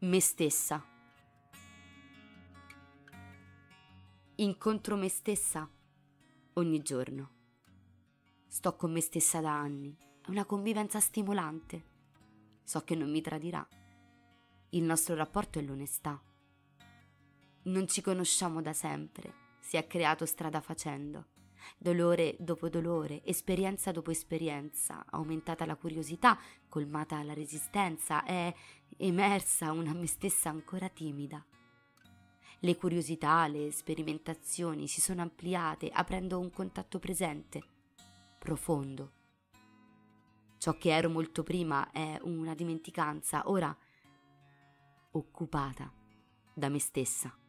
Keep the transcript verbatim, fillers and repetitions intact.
Me stessa. Incontro me stessa ogni giorno. Sto con me stessa da anni. È una convivenza stimolante. So che non mi tradirà. Il nostro rapporto è l'onestà. Non ci conosciamo da sempre. Si è creato strada facendo. Dolore dopo dolore, esperienza dopo esperienza, aumentata la curiosità, colmata la resistenza, è emersa una me stessa ancora timida. Le curiosità, le sperimentazioni si sono ampliate, aprendo un contatto presente, profondo. Ciò che ero molto prima è una dimenticanza, ora occupata da me stessa.